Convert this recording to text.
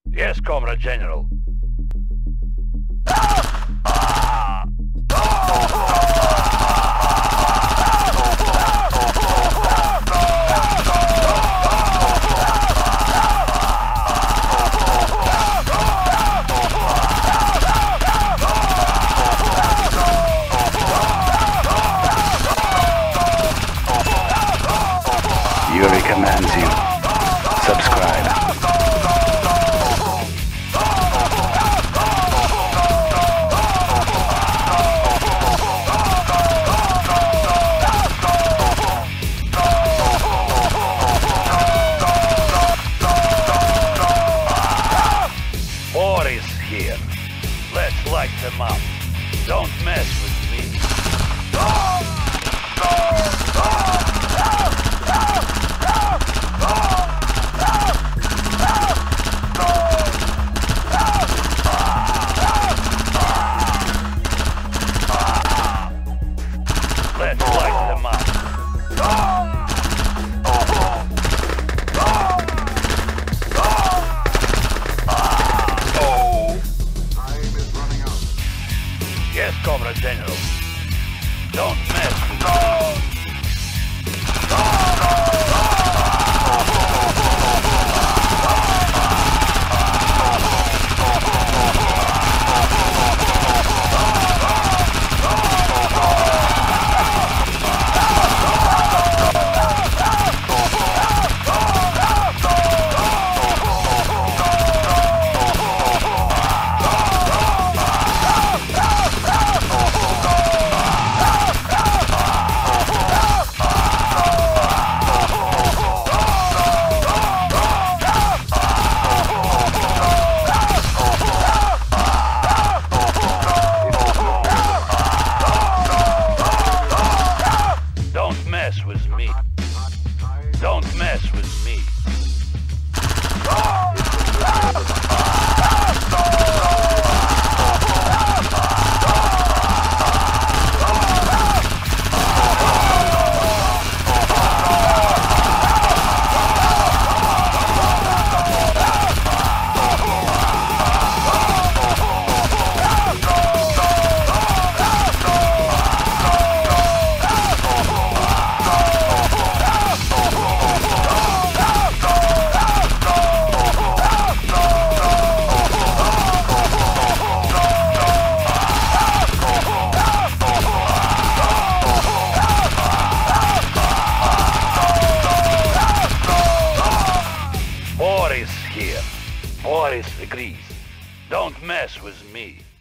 Yes, Comrade General. Yuri commands you. Subscribe. War is here. Let's light them up. Don't mess with me. Let's light them up. Yes, Comrade General. Don't mess with me. Don't mess with me. Don't mess with me. Boris here. Boris agrees. Don't mess with me.